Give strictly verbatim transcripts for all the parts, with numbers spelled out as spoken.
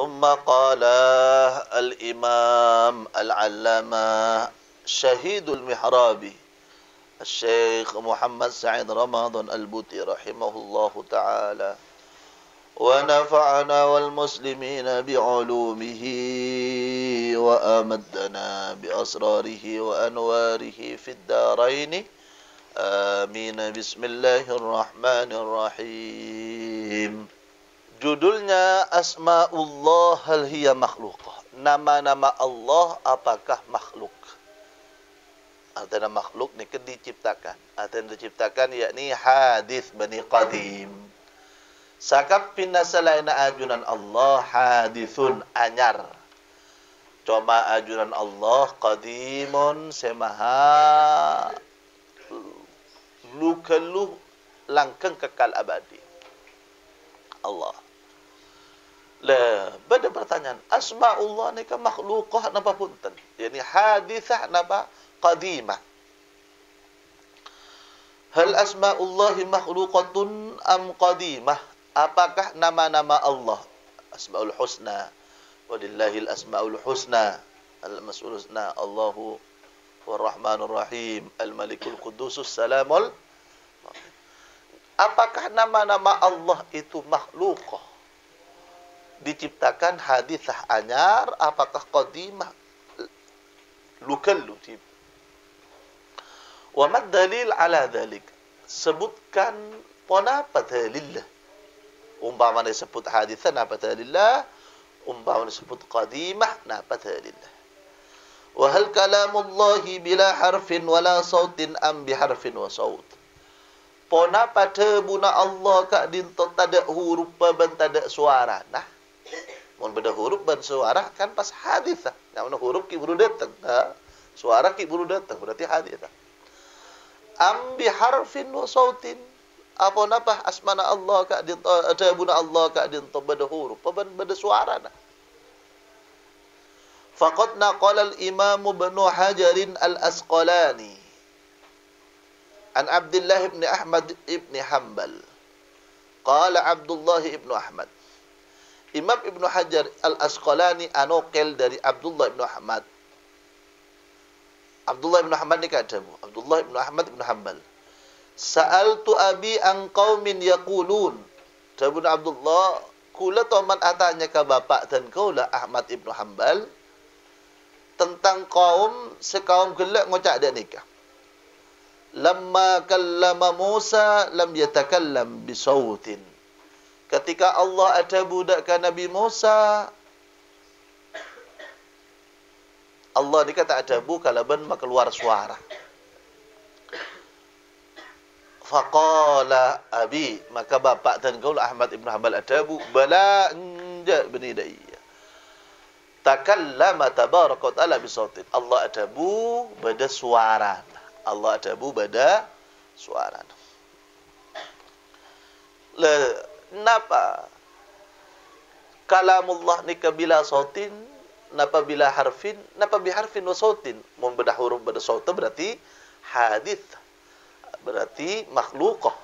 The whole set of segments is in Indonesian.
ثم قال الإمام العلامة شهيد المحراب الشيخ محمد سعيد رمضان البوتي رحمه الله تعالى ونفعنا والمسلمين بعلومه وأمدنا بأسراره وأنواره في الدارين آمين. بسم الله الرحمن الرحيم. Judulnya Asma'ullah hal hiya makhluqah. Nama-nama Allah apakah makhluk? Artinya makhluk ni kan diciptakan. Artinya diciptakan yakni hadis bani qadim. Sakap pinna salaina ajunan Allah hadithun anyar. Cuma ajunan Allah qadimun semaha lukaluh langkeng kekal abadi. Allah. Lah, pada pertanyaan, asma'ullah ni kan makhlukah napa punten? Yani hadithah napa qadimah. Hal asma'ullahi makhluqatun am qadimah? Apakah nama-nama Allah Asma'ul Husna? Walillahil asma'ul husna. Al-mas'ul husna. Allahu Ar-Rahmanur Rahim. Al-Malikul Qudusus Salamul. Apakah nama-nama Allah itu makhlukah? Diciptakan hadithah anyar, apakah qadimah lukallu? Wa mad dalil ala dhalik? Sebutkan ponapa dalillah. Umpama disebut hadithah napa dalillah, umpama disebut qadimah napa dalillah. Wa hal kalamullahi bila harfin wala sautin am bi harfin wa saut? Pona pada buna Allah kak dinto tada huruf ban tada suara. Nah, mun beda huruf ban suara kan pas hadithah. Yang mana huruf ki buru datang, ha? Suara ki buru datang, berarti hadithah. Am bi harfin wa sautin. Apa napa asmana Allah kak dinto ada buna Allah kak dinto beda huruf ban beda suara nah. Faqad naqala al-Imam Ibnu Hajar al-Asqalani an Abdullah ibn Ahmad ibn Hanbal. Qala Abdullah ibn Ahmad. Imam Ibnu Hajar Al-Asqalani anokil dari Abdullah ibn Ahmad. Abdullah ibn Ahmad ni kata, Abdullah ibn Ahmad ibn Hanbal. Sa'altu abi an qaumin yaqulun. Tabun Abdullah, kula toman atanya ke bapak dan kaula Ahmad ibn Hanbal tentang kaum sekaum gelak ngocak dia nikah. Lamma kallama Musa lam yatakallam bisautin. Ketika Allah ada budakkan Nabi Musa, Allah dikata ada bu kalaban maka keluar suara. Faqala abi, maka bapak dan kaul Ahmad ibn Hanbal ada bu bala enja bani daya. Takallama tabaraka ta'ala bisautin. Allah ada bu bada suara. Allah ada bu bada suara. Le, napa kalamullah ni bila sautin, napa bila harfin, napa bi harfin wa sautin. Mun beda huruf beda saut berarti hadith, berarti makhlukah.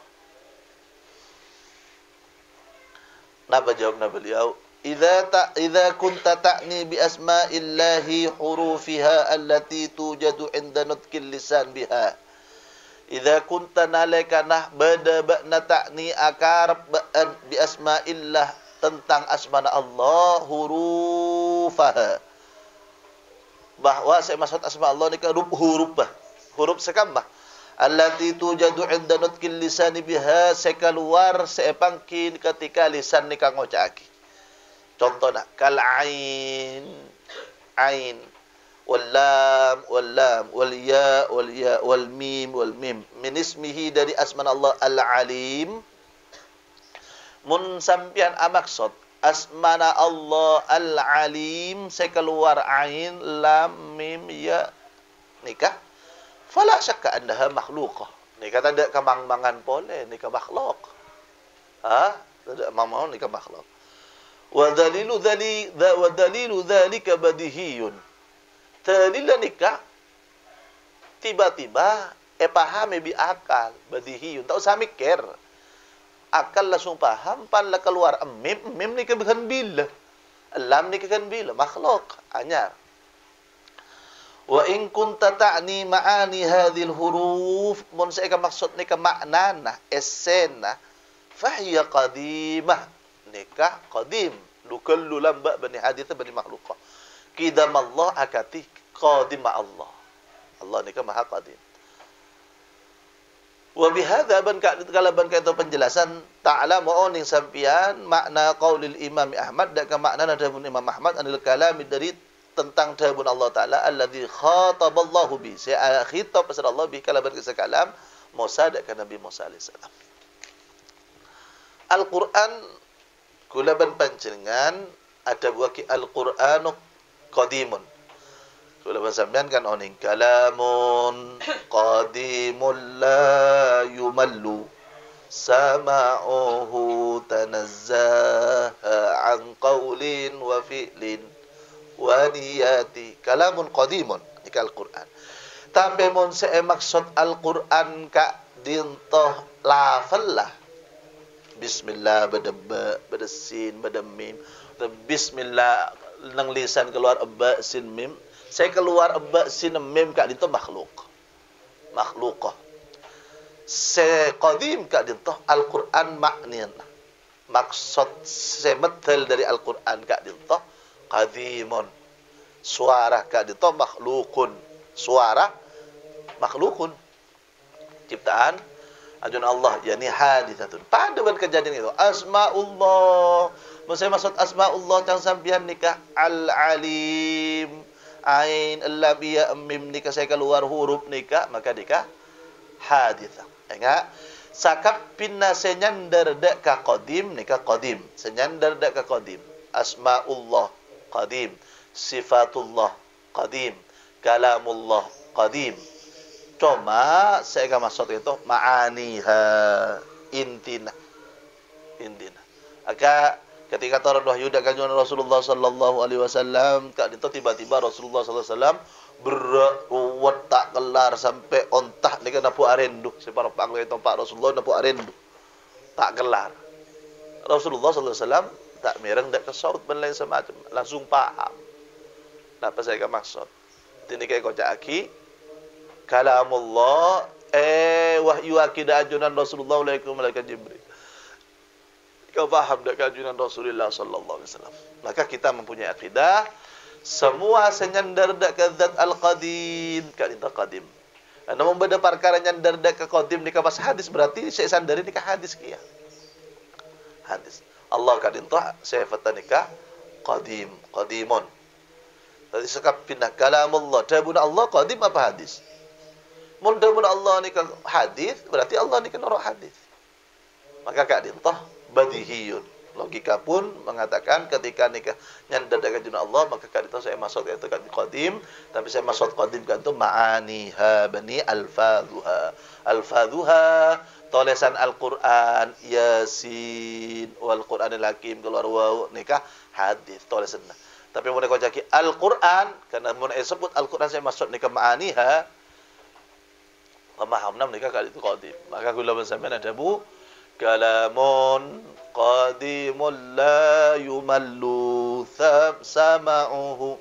Napa jawabna beliau? Idza ta idza kunta ta'ni bi asma'illahi hurufiha allati tujadu 'inda nutqil lisan biha. Idza kunta nalika nah bada ba'na ta'ni akar bi asma'illah tentang asma Allah hurufaha. Bahwa saya maksud asma Allah ni kan huruf huruf huruf sekambah. Allati tujadu 'inda nutqil lisan biha sekaluar sepangkin ketika lisan ni kang ngocaki. Contohnya kal ain, ain, wal lam, wal lam, wal ya, wal ya, wal mim, wal mim. Min ismihi dari asma Allah al-alim. Mun sampian amaksud asma Allah al-alim saya keluar ain, lam, mim, ya nikah. Fala syakka annaha makhluqah. Nikah tak kemang-mangan boleh, nikah makhluk. Ha? Tak mau nikah makhluk. Wa dalilu dzali wa dalilu dzalika badihiyun. Dalil nikah tiba-tiba eh paham bi akal badihiyun. Tak usah mikir. Akal langsung paham pan la keluar mim mim nikah bukan billah. Lam ni kan bila makhluk anyar. Wa in kunta ta'ni ma'ani hadhil huruf, mun saya maksud ni ka maknana esena fahiya qadimah, nikah qadim lukullu lamba bani hadith bani makhluqah kidam Allah akati qadim Allah. Allah nikah maha qadim. Wa bihadza ban kala ban ka itu penjelasan ta'ala ma'oning sampian makna qaulil Imam Ahmad dan makna dhabun Imam Ahmad anil kalam dari tentang dhabun Allah taala alladzi khataballahu bi, saya khitab pasal Allah bi kala ban kisah kalam Musa dan Nabi Musa alaihi salam. Al-Quran kula ban panjenengan ada buaki Al-Quranu qadimun. Kula ban sampean kan oning kalamun qadimun la yumallu sama'uhu tanazzaha an qawlin wa fi'lin wa niyati. Kalamun qadimun iki Al-Quran. Tapi mun saya maksud Al-Quran ka dintoh lafal lah. Bismillah badabba badasin badamim. Bismillah nang lisan keluar abba sin mim. Saya keluar abba sin mim kak dinto makhluk. Makhlukah. Se qadim kak dinto Al-Quran maknian. Maksud semetel dari Al-Quran kak dinto qadimun. Suara kak dinto makhlukun. Suara makhlukun. Ciptaan ajun Allah, yakni haditsatun. Pada ban kejadian itu asmaullah. Maksud maksud asmaullah yang sampian nikah al-alim. Ain lam ya mim nikah saya keluar huruf nikah maka nikah haditsah. Enggak sakap pinna senyandar dak ka qadim nikah qadim. Senyandar dak ka qadim. Asmaullah qadim, sifatullah qadim, kalamullah qadim. Cuma saya akan maksud itu ma'aniha intina intina. Aka ketika turun wahyu dak kanjeng Rasulullah sallallahu alaihi wasallam, kak itu tiba-tiba Rasulullah sallallahu alaihi wasallam beruwat tak kelar sampai ontah ni kan napu arendu. Separo pang itu Pak Rasulullah napu arendu. Tak kelar. Rasulullah sallallahu alaihi wasallam tak mereng dak kesaut ben lain semacam, langsung paham. Napa saya akan maksud? Ini kayak kocak aki kalamullah eh wahyu akidah ajunan Rasulullah alaikum malaikat Jibril. Kau faham tak kajunan Rasulullah sallallahu alaihi wasallam? Maka kita mempunyai akidah semua senyandar dak ke zat al-qadim, ka dinta qadim. Namun beda perkara nyandar dak ke qadim nikah pas hadis berarti saya sandari nikah hadis kia. Hadis. Allah ka dinta sifatan nikah qadim, qadimun. Tadi sekap pindah kalamullah, dabun Allah qadim apa hadis? Mun dabun Allah nikah hadis berarti Allah nikah norok hadis. Maka kak dinta badihiyun. Logika pun mengatakan ketika nikah nyandar dengan junah Allah maka kak dinta saya masuk itu kan qadim, tapi saya masuk qadim kan itu ma'aniha bani alfadhuha. Alfadhuha tulisan Al-Qur'an Yasin wal Qur'anil Hakim keluar waw nikah hadis tulisanna. Tapi mun kau jaki Al-Qur'an karena mun disebut Al-Qur'an saya masuk nikah ma'aniha pemahamna nikah kali itu qadim. Maka kula sampean ada bu kalamun qadimul la yumallu sama'uhu.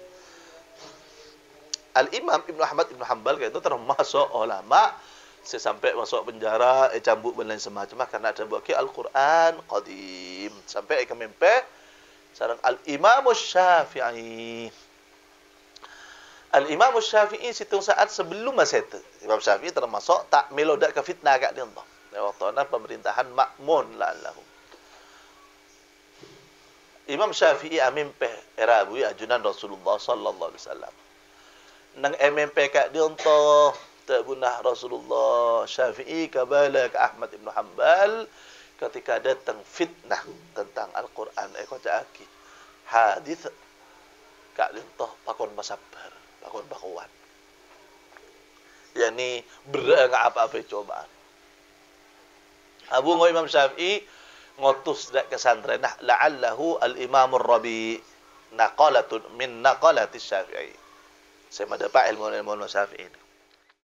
Al-Imam Ibnu Ahmad Ibnu Hanbal itu termasuk ulama sampai masuk penjara eh cambuk dan lain semacam karena ada buat Al-Quran qadim sampai ke mimpi sareng Al-Imam Syafi'i. Al-Imam Syafi'i situng saat sebelum masa itu Imam Syafi'i termasuk tak melodak ke fitnah kat dia entah waktu pemerintahan Ma'mun la'allahu. Imam Syafi'i amimpe era bui ajunan Rasulullah sallallahu alaihi wasallam. Nang amimpe kat dia entah tak bunah Rasulullah Syafi'i kabala ke Ahmad Ibn Hanbal ketika datang fitnah tentang Al-Quran eh kocak aki hadis kak lintoh pakon masabar pakon bakuan yakni berenggak apa-apa cobaan. Abu Ngo Imam Syafi'i ngotus dak kesantren nah la'allahu al-Imamur Rabi naqalatun min naqalatis Syafi'i. Saya madapat ilmu-ilmu Syafi'i.